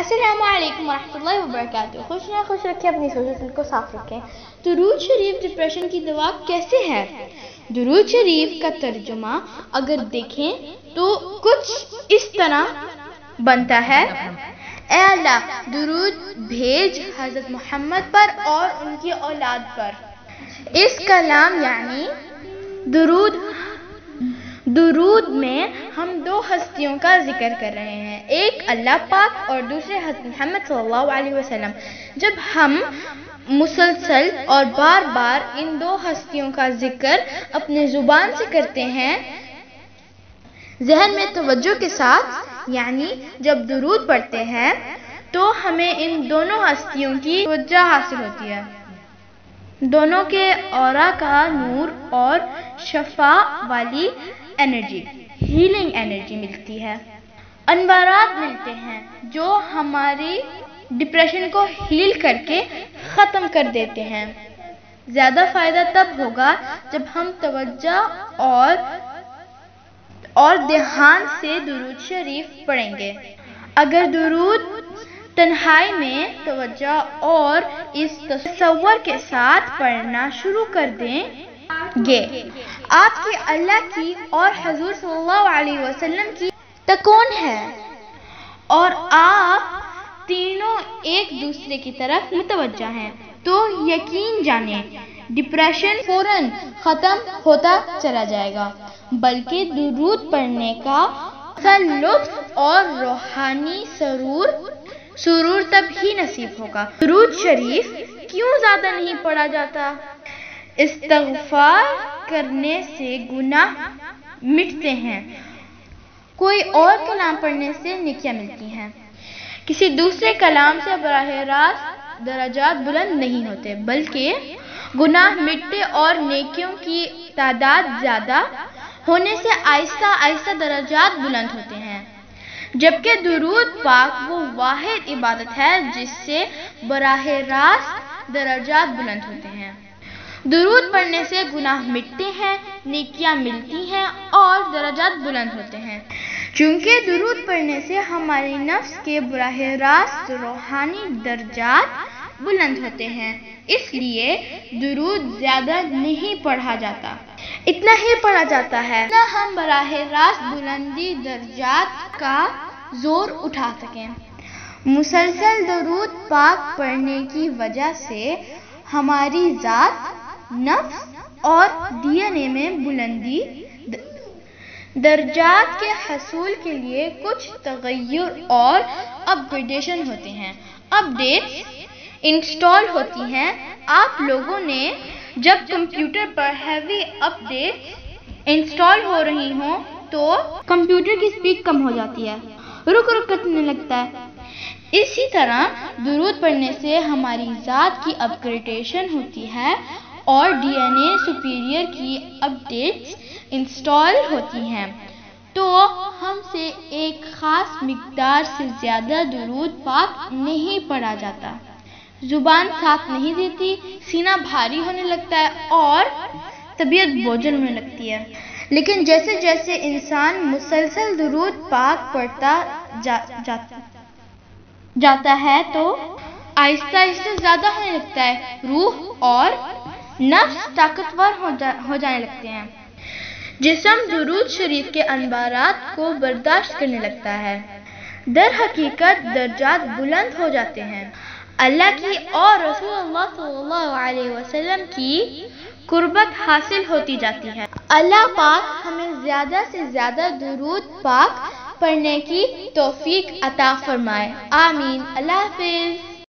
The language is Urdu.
السلام علیکم ورحمۃ اللہ وبرکاتہ۔ خوش رکھیں، اپنی سوچ کو صاف رکھیں۔ درود شریف ڈپریشن کی دوا کیسے ہے؟ درود شریف کا ترجمہ اگر دیکھیں تو کچھ اس طرح بنتا ہے: اے اللہ، درود بھیج حضرت محمد پر اور ان کی اولاد پر۔ اس کلام یعنی درود میں ہم دو ہستیوں کا ذکر کر رہے ہیں، ایک اللہ پاک اور دوسرے حضرت محمد صلی اللہ علیہ وسلم۔ جب ہم مسلسل اور بار بار ان دو ہستیوں کا ذکر اپنے زبان سے کرتے ہیں، ذہن میں توجہ کے ساتھ، یعنی جب درود پڑھتے ہیں تو ہمیں ان دونوں ہستیوں کی توجہ حاصل ہوتی ہے، دونوں کے اورا کا نور اور شفا والی انرجی، ہیلنگ انرجی ملتی ہے، انوارات ملتے ہیں جو ہماری ڈپریشن کو ہیل کر کے ختم کر دیتے ہیں۔ زیادہ فائدہ تب ہوگا جب ہم توجہ اور دھیان سے درود شریف پڑھیں گے۔ اگر درود تنہائی میں توجہ اور اس تصور کے ساتھ پڑھنا شروع کر دیں گے، آپ کی اللہ کی اور حضور صلی اللہ علیہ وسلم کی تکون ہے اور آپ تینوں ایک دوسرے کی طرف متوجہ ہیں، تو یقین جانیں ڈپریشن فوراً ختم ہوتا چلا جائے گا، بلکہ درود پڑھنے کا لطف اور روحانی سرور تب ہی نصیب ہوگا۔ درود شریف کیوں زیادہ نہیں پڑھا جاتا؟ استغفار کرنے سے گناہ مٹتے ہیں، کوئی اور کلام پڑھنے سے نیکیاں ملتی ہیں، کسی دوسرے کلام سے براہ راست درجات بلند نہیں ہوتے، بلکہ گناہ مٹتے اور نیکیوں کی تعداد زیادہ ہونے سے آہستہ آہستہ درجات بلند ہوتے ہیں، جبکہ درود پاک وہ واحد عبادت ہے جس سے براہ راست درجات بلند ہوتے ہیں۔ درود پڑھنے سے گناہ مٹتے ہیں، نیکیاں ملتی ہیں اور درجات بلند ہوتے ہیں۔ چونکہ درود پڑھنے سے ہمارے نفس کے براہ راست روحانی درجات بلند ہوتے ہیں، اس لیے درود زیادہ نہیں پڑھا جاتا، اتنا ہی پڑھا جاتا ہے جتنا ہم براہ راست بلندی درجات کا زور اٹھا سکیں۔ مسلسل درود پاک پڑھنے کی وجہ سے ہماری ذات، نفس اور ڈی این اے میں بلندی درجات کے حصول کے لیے کچھ تغیر اور اپ گریڈیشن ہوتے ہیں، اپ ڈیٹس انسٹال ہوتی ہیں۔ آپ لوگوں نے جب کمپیوٹر پر ہیوی اپ ڈیٹس انسٹال ہو رہی ہوں تو کمپیوٹر کی سپیڈ کم ہو جاتی ہے، رک کٹنے لگتا ہے۔ اسی طرح درود پڑھنے سے ہماری ذات کی اپ گریڈیشن ہوتی ہے اور ڈی این اے سپیریئر کی اپ ڈیٹس انسٹال ہوتی ہیں، تو ہم سے ایک خاص مقدار سے زیادہ درود پاک نہیں پڑھا جاتا، زبان ساتھ نہیں دیتی، سینہ بھاری ہونے لگتا ہے اور طبیعت بوجھل ہونے لگتی ہے۔ لیکن جیسے جیسے انسان مسلسل درود پاک پڑھتا جاتا ہے تو آہستہ آہستہ زیادہ ہونے لگتا ہے، روح اور نفس طاقتور ہو جانے لگتے ہیں، جسم درود شریف کے انوارات کو برداشت کرنے لگتا ہے، در حقیقت درجات بلند ہو جاتے ہیں، اللہ کی اور رسول اللہ صلی اللہ علیہ وسلم کی قربت حاصل ہوتی جاتی ہے۔ اللہ پاک ہمیں زیادہ سے زیادہ درود پاک پڑھنے کی توفیق عطا فرمائے، آمین۔ اللہ حافظ۔